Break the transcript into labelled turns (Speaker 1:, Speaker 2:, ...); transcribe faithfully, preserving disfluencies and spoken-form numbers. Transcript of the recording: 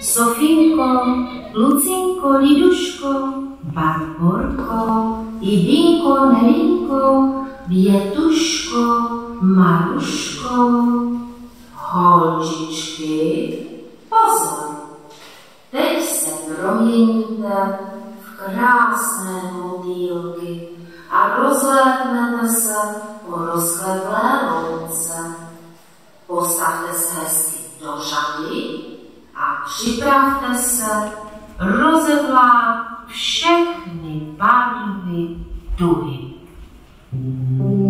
Speaker 1: Sofinko, Lucinko, Liduško, Barborko, Jidinko, Nelinko, Větuško, Maruško. Holčičky, pozor, teď se proměníte v krásné motýlky a rozlétnete se po rozkvetlé louce. Postavte se hezky do řady a připravte se rozevlát všechny barvy duhy.